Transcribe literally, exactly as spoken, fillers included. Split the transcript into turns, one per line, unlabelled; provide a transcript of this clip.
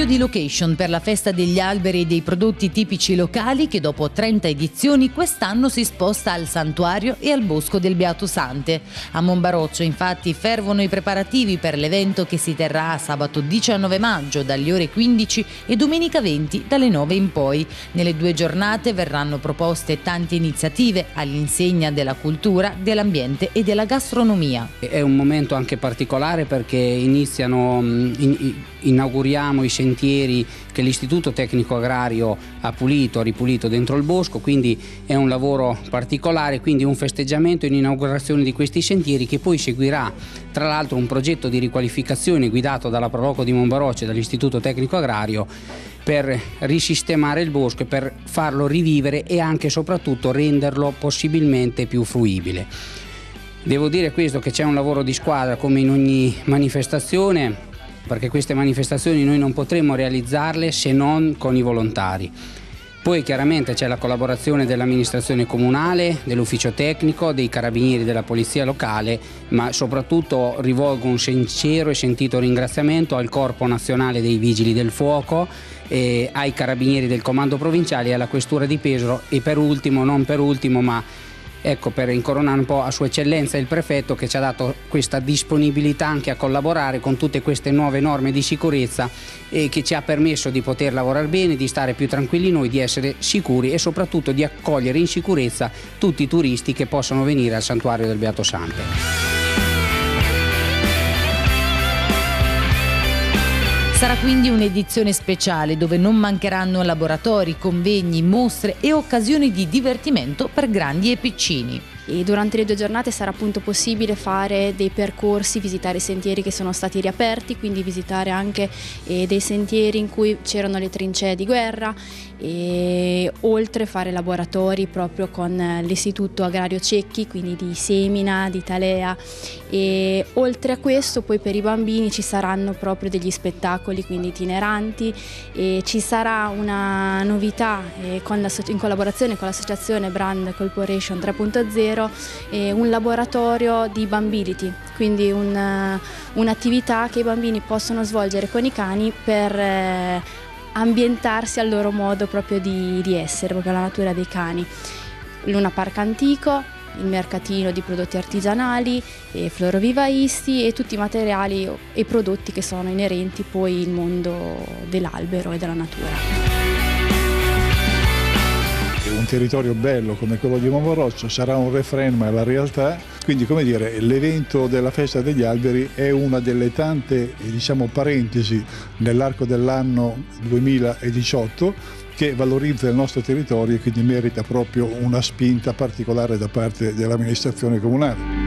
Cambio di location per la festa degli alberi e dei prodotti tipici locali che dopo trenta edizioni quest'anno si sposta al Santuario e al Bosco del Beato Sante. A Monbaroccio infatti fervono i preparativi per l'evento che si terrà sabato diciannove maggio dalle ore quindici e domenica venti dalle nove in poi. Nelle due giornate verranno proposte tante iniziative all'insegna della cultura, dell'ambiente e della gastronomia.
È un momento anche particolare perché iniziano, in, inauguriamo i sentieri che l'Istituto Tecnico Agrario ha pulito, ha ripulito dentro il bosco, quindi è un lavoro particolare, quindi un festeggiamento in inaugurazione di questi sentieri che poi seguirà tra l'altro un progetto di riqualificazione guidato dalla Proloco di Monbaroccio e dall'Istituto Tecnico Agrario per risistemare il bosco e per farlo rivivere e anche e soprattutto renderlo possibilmente più fruibile. Devo dire questo, che c'è un lavoro di squadra come in ogni manifestazione, perché queste manifestazioni noi non potremo realizzarle se non con i volontari. Poi chiaramente c'è la collaborazione dell'amministrazione comunale, dell'ufficio tecnico, dei carabinieri della polizia locale, ma soprattutto rivolgo un sincero e sentito ringraziamento al Corpo Nazionale dei Vigili del Fuoco, eh, ai carabinieri del Comando Provinciale e alla Questura di Pesaro e per ultimo, non per ultimo, ma ecco, per incoronare un po' a Sua Eccellenza il Prefetto che ci ha dato questa disponibilità anche a collaborare con tutte queste nuove norme di sicurezza e che ci ha permesso di poter lavorare bene, di stare più tranquilli noi, di essere sicuri e soprattutto di accogliere in sicurezza tutti i turisti che possono venire al Santuario del Beato Sante.
Sarà quindi un'edizione speciale dove non mancheranno laboratori, convegni, mostre e occasioni di divertimento per grandi e piccini.
E durante le due giornate sarà appunto possibile fare dei percorsi, visitare i sentieri che sono stati riaperti, quindi visitare anche eh, dei sentieri in cui c'erano le trincee di guerra e oltre fare laboratori proprio con l'Istituto Agrario Cecchi, quindi di Semina, di Talea, e oltre a questo poi per i bambini ci saranno proprio degli spettacoli quindi itineranti e ci sarà una novità eh, con la, in collaborazione con l'associazione Brand Corporation tre punto zero, eh, un laboratorio di Bambility, quindi un, un'attività che i bambini possono svolgere con i cani per eh, ambientarsi al loro modo proprio di, di essere, proprio alla natura dei cani. Luna Park Antico, il mercatino di prodotti artigianali, e florovivaisti e tutti i materiali e prodotti che sono inerenti poi al mondo dell'albero e della natura.
Un territorio bello come quello di Monbaroccio sarà un refrain alla realtà, quindi come dire, l'evento della festa degli alberi è una delle tante diciamo parentesi nell'arco dell'anno duemiladiciotto che valorizza il nostro territorio e quindi merita proprio una spinta particolare da parte dell'amministrazione comunale.